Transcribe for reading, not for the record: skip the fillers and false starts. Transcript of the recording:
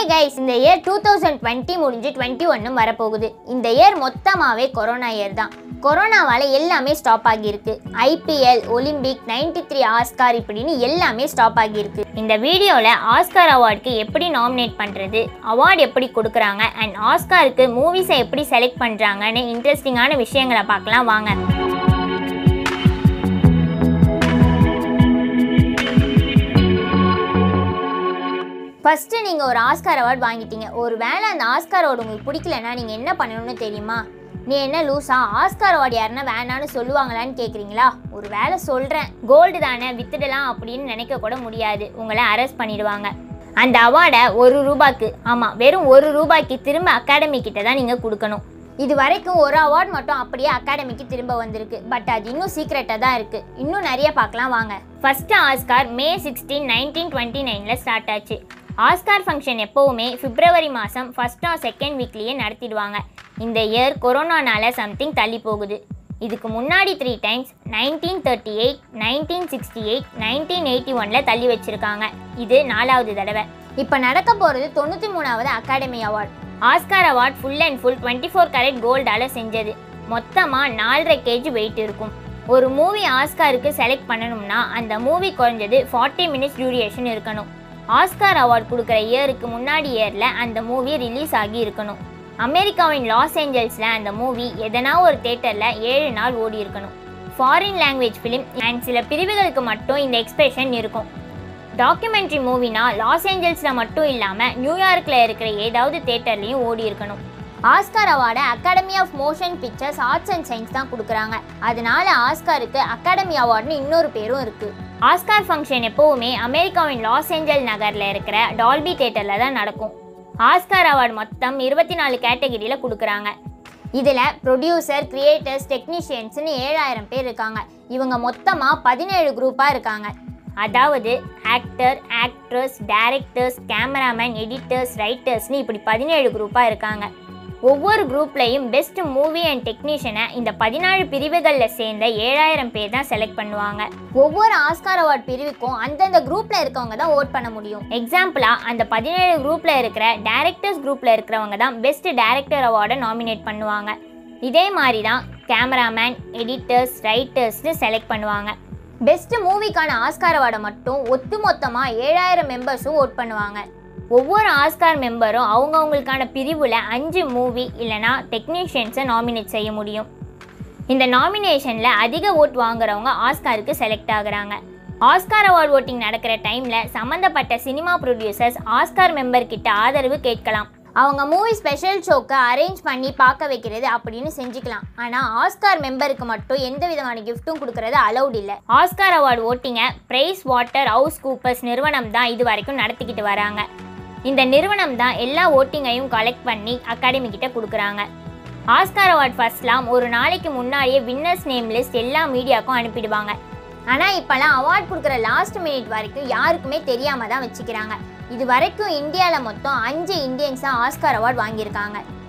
Hi guys, இந்த year 2020 முடிஞ்சு 21 வரப்போகுது. இந்த இயர் மொத்தமாகவே கொரோனா இயர் தான். கொரோனாவால் எல்லாமே ஸ்டாப் ஆகியிருக்கு. ஐபிஎல், ஒலிம்பிக், 93 ஆஸ்கார் இப்படின்னு எல்லாமே ஸ்டாப் ஆகியிருக்கு. இந்த வீடியோவில் ஆஸ்கார் அவார்டுக்கு எப்படி நாமினேட் பண்ணுறது, அவார்டு எப்படி கொடுக்குறாங்க அண்ட் ஆஸ்காருக்கு மூவிஸை எப்படி செலக்ட் பண்ணுறாங்கன்னு இன்ட்ரெஸ்டிங்கான விஷயங்களை பார்க்கலாம் வாங்க. ஃபஸ்ட்டு நீங்கள் ஒரு ஆஸ்கார் அவார்டு வாங்கிட்டீங்க. ஒரு வேளை அந்த ஆஸ்கார் அவார்டு உங்களுக்கு பிடிக்கலன்னா நீங்கள் என்ன பண்ணணும்னு தெரியுமா? நீ என்ன லூஸா, ஆஸ்கார் அவார்டு யாருன்னா வேணான்னு சொல்லுவாங்களான்னு கேட்குறீங்களா? ஒரு வேளை சொல்கிறேன், கோல்டு தானே வித்துடலாம் அப்படின்னு நினைக்க கூட முடியாது. உங்களை அரெஸ்ட் பண்ணிடுவாங்க. அந்த அவார்டை ₹1, ஆமாம் வெறும் ₹1 திரும்ப அகாடமி கிட்ட தான் நீங்கள் கொடுக்கணும். இது வரைக்கும் ஒரு அவார்டு மட்டும் அப்படியே அகாடமிக்கு திரும்ப வந்திருக்கு. பட் அது இன்னும் சீக்ரெட்டாக தான் இருக்குது. இன்னும் நிறைய பார்க்கலாம் வாங்க. ஃபஸ்ட்டு ஆஸ்கார் May 16, 1929 ஸ்டார்ட் ஆச்சு. ஆஸ்கார் ஃபங்க்ஷன் எப்போவுமே பிப்ரவரி மாதம் ஃபர்ஸ்ட் ஆர் செகண்ட் வீக்லேயே நடத்திடுவாங்க. இந்த இயர் கொரோனானால சம்திங் தள்ளி போகுது. இதுக்கு முன்னாடி 3 டைம்ஸ் 1938, 1968, 1981 தள்ளி வச்சுருக்காங்க. இது 4வது தடவை. இப்போ நடக்க போகிறது 93வது academy award. Oscar award full and full 24 carat கோல்டால் செஞ்சது. மொத்தமாக 4.5 kg வெயிட் இருக்கும். ஒரு மூவி ஆஸ்காருக்கு செலக்ட் பண்ணணும்னா அந்த மூவி குறைஞ்சது 40 minutes டியூரேஷன் இருக்கணும். ஆஸ்கார் அவார்டு கொடுக்குற இயருக்கு முன்னாடி இயரில் அந்த மூவி ரிலீஸ் ஆகி இருக்கணும். அமெரிக்காவின் லாஸ் ஏஞ்சல்ஸில் அந்த மூவி எதனா ஒரு தேட்டரில் 7 நாள் ஓடி இருக்கணும். ஃபாரின் லாங்குவேஜ் ஃபிலிம் அண்ட் சில பிரிவுகளுக்கு மட்டும் இந்த எக்ஸ்பிரஷன் இருக்கும். டாக்குமெண்ட்ரி மூவினா லாஸ் ஏஞ்சல்ஸில் மட்டும் இல்லாமல் நியூயார்க்கில் இருக்கிற ஏதாவது தேட்டர்லேயும் ஓடி இருக்கணும். ஆஸ்கார் அவார்டை Academy of Motion Pictures, Arts and Science தான் கொடுக்குறாங்க. அதனால ஆஸ்காருக்கு அகாடமி அவார்டுன்னு இன்னொரு பேரும் இருக்குது. ஆஸ்கார் ஃபங்க்ஷன் எப்போவுமே அமெரிக்காவின் லாஸ் ஏஞ்சல் நகரில் இருக்கிற டால்பி தேட்டரில் தான் நடக்கும். ஆஸ்கார் அவார்டு மொத்தம் 24 கேட்டகரியில் கொடுக்குறாங்க. இதில் ப்ரொடியூசர், கிரியேட்டர்ஸ், டெக்னீஷியன்ஸ்னு 7000 பேர் இருக்காங்க. இவங்க மொத்தமாக 17 குரூப்பாக இருக்காங்க. அதாவது actor, actress, directors, cameraman, editors, ரைட்டர்ஸ்னு இப்படி 17 குரூப்பாக இருக்காங்க. ஒவ்வொரு குரூப்லையும் பெஸ்ட் மூவி அண்ட் டெக்னீஷியனை இந்த 14 பிரிவுகளில் சேர்ந்த 7000 பேர் தான் செலக்ட் பண்ணுவாங்க. ஒவ்வொரு ஆஸ்கார் அவார்டு பிரிவுக்கும் அந்தந்த குரூப்பில் இருக்கவங்க தான் ஓட் பண்ண முடியும். எக்ஸாம்பிளாக அந்த 17 குரூப்பில் இருக்கிற டைரக்டர்ஸ் குரூப்பில் இருக்கிறவங்க தான் பெஸ்ட் டைரக்டர் அவார்டை நாமினேட் பண்ணுவாங்க. இதே மாதிரி தான் கேமராமேன், எடிட்டர்ஸ், ரைட்டர்ஸ்னு செலக்ட் பண்ணுவாங்க. பெஸ்ட் மூவிக்கான ஆஸ்கார் அவார்டை மட்டும் ஒட்டுமொத்தமாக 7000 மெம்பர்ஸும் ஓட் பண்ணுவாங்க. ஒவ்வொரு ஆஸ்கார் மெம்பரும் அவங்கவுங்களுக்கான பிரிவில் 5 மூவி இல்லைனா டெக்னீஷியன்ஸை நாமினேட் செய்ய முடியும். இந்த நாமினேஷனில் அதிக ஓட் வாங்குறவங்க ஆஸ்காருக்கு செலக்ட் ஆகுறாங்க. ஆஸ்கார் அவார்டு ஓட்டிங் நடக்கிற டைமில் சம்மந்தப்பட்ட சினிமா ப்ரொடியூசர்ஸ் ஆஸ்கார் மெம்பர்கிட்ட ஆதரவு கேட்கலாம். அவங்க மூவி ஸ்பெஷல் ஷோக்கு அரேஞ்ச் பண்ணி பார்க்க வைக்கிறது அப்படின்னு செஞ்சுக்கலாம். ஆனால் ஆஸ்கார் மெம்பருக்கு மட்டும் எந்த விதமான கிஃப்ட்டும் கொடுக்கறது அலௌட் இல்லை. ஆஸ்கார் அவார்டு ஓட்டிங்கை பிரைஸ் வாட்டர் ஹவுஸ் கூப்பர்ஸ் நிறுவனம் தான் இது வரைக்கும் நடத்திக்கிட்டு வராங்க. இந்த நிறுவனம் தான் எல்லா ஓட்டிங்கையும் கலெக்ட் பண்ணி அகாடமி கிட்ட கொடுக்குறாங்க. ஆஸ்கார் அவார்ட் ஃபர்ஸ்ட்லாம் ஒரு நாளைக்கு முன்னாடியே வின்னர்ஸ் நேம் லிஸ்ட் எல்லா மீடியாவுக்கும் அனுப்பிடுவாங்க. ஆனால் இப்போலாம் அவார்ட் கொடுக்குற லாஸ்ட் மினிட் வரைக்கும் யாருக்குமே தெரியாமல் தான் வச்சுக்கிறாங்க. இது வரைக்கும் இந்தியாவில் மொத்தம் 5 இந்தியன்ஸ் தான் ஆஸ்கார் அவார்டு வாங்கியிருக்காங்க.